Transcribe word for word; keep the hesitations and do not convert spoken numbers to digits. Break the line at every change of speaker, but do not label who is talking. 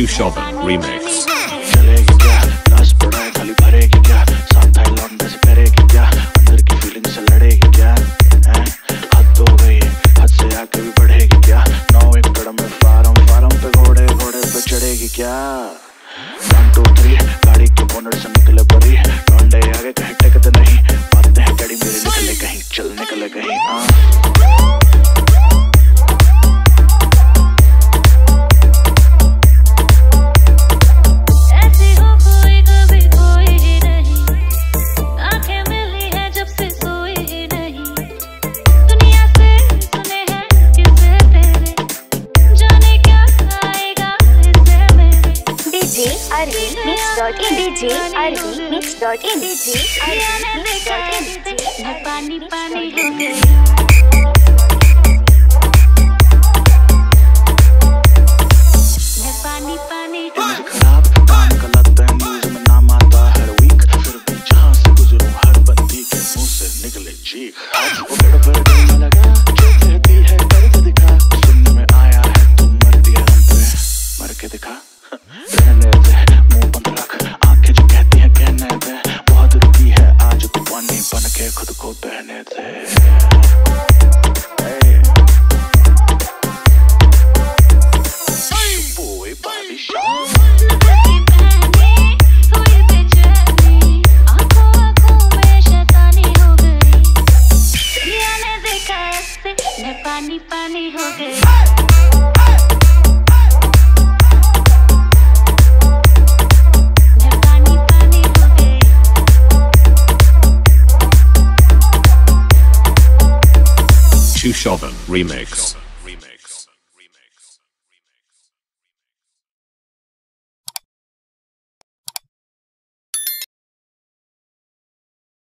Chushovan remix.
चलेगी क्या लाश पड़ा है खाली भरेगी क्या साथ था लौटने से करेगी क्या अंदर की फीलिंग से लड़ेगी क्या हैं हद हो गई हद से आके भी बढ़ेगी क्या नौ एकड़ में फार्म फार्म पे घोड़े घोड़े पे चढ़ेगी क्या वन टू थ्री गाड़ी के बोनट से निकले परी डोंडे आगे कहीं टेकते नहीं बातें हैं गाड़ी मेरे निकले कहीं चल निकले कहीं हाँ
mix dot in D J Arvi mix dot in D J Arvi mix dot in मैं पानी पानी हो गई मैं पानी पानी हो गई खराब काम का लगता है न्यूज़ में नाम आता हर वीक फिर भी जहाँ से गुजरूं हर बंदी के मुंह से निकले चीख वो गड़बड़ में लगा जो कहती है करके दिखा सुनने में आया है तुम मरती है हम पे मर के दिखा रहने दे मुंह बंद रख आंखें जो कहती हैं कहने दे बहुत रुकी है आज तू पानी बन के खुद को बहने दे boy body shot पानी पानी हो गई
Chushovan remix.